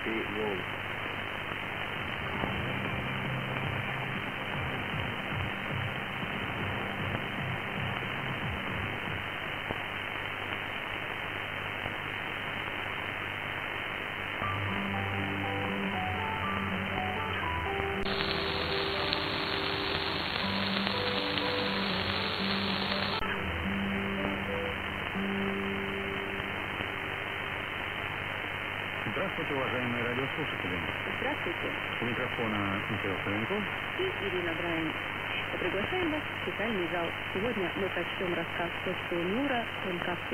Ты волк. Здравствуйте, уважаемые радиослушатели. Здравствуйте. У микрофона Михаил Савенков И Ирина Брайан. Приглашаем вас в читальный зал. Сегодня мы прочтем рассказ Тецуо Миура «Тонкацу».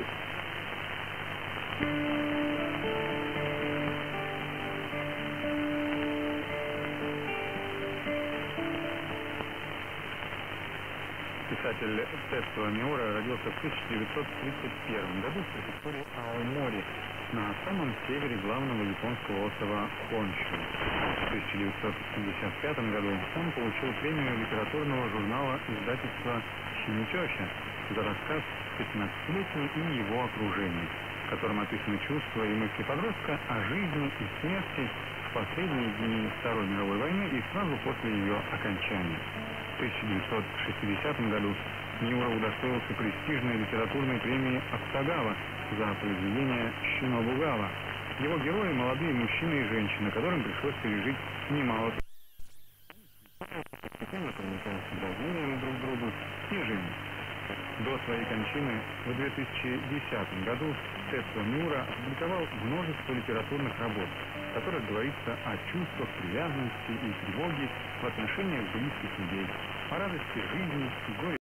Писатель Тецуо Миура родился в 1931 году в префектуре Аомори, на самом севере главного японского острова Хоншю. В 1955 году он получил премию литературного журнала издательства Шиничоши за рассказ «15-летний и его окружение», в котором описаны чувства и мысли подростка о жизни и смерти в последние дни Второй мировой войны и сразу после ее окончания. В 1960 году Миура удостоился престижной литературной премии Акутагава за произведение «Шинобугава». Его герои – молодые мужчины и женщины, которым пришлось пережить немало постепенно проникаются доверием друг к другу и женятся. До своей кончины в 2010 году Тецуо Миура опубликовал множество литературных работ, в которых говорится о чувствах привязанности и тревоги в отношениях близких людей, о радости жизни и горе